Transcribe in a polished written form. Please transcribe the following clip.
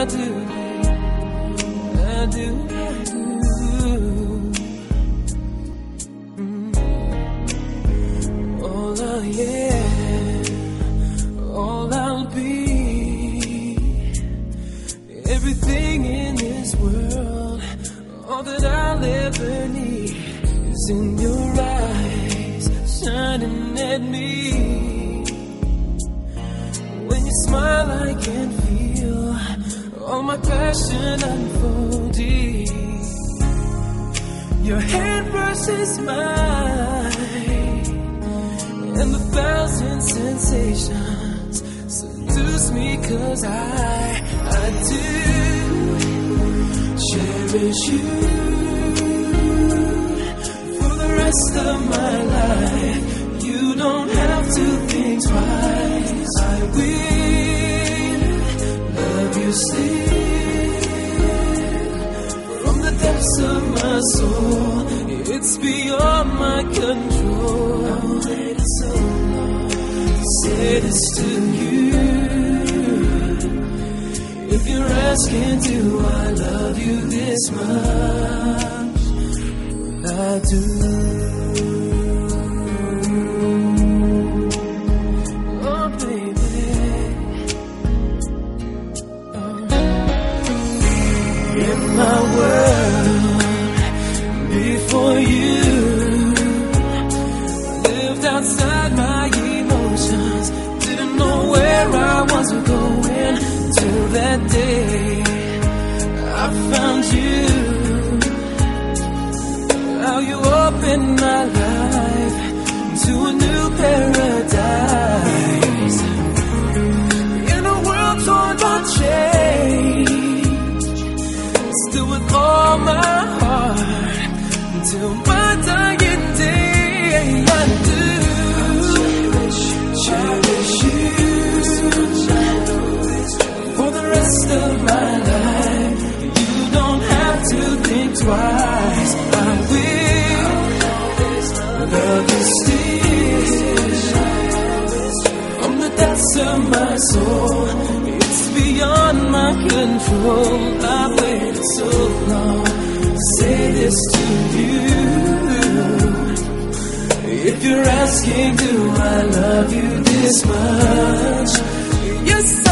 do, I do, I do. All I am, all I'll be, everything in this world, all that I'll ever need is in your eyes, shining at me. When you smile, I can feel all my passion unfolding. Your hand brushes mine, and the thousand sensations seduce me, 'cause I do cherish you for the rest of my life. You don't have to think twice. I will love you still from the depths of my soul. It's beyond my control. I've waited so long to say this to you. If you're asking, do I love you this much? Well, I do. Oh, baby. Oh. In my world, before you, lived outside my emotions, didn't know where I was going, till that day I found you. How you opened my life to a new paradise. In a world torn by change, still with all my heart, until my dying day, I do cherish you for the rest of my life. You don't have to think twice. I will love you still from the depths of my soul. It's beyond my control. I've waited so long to say this to you. If you're asking, do I love you this much? Yes,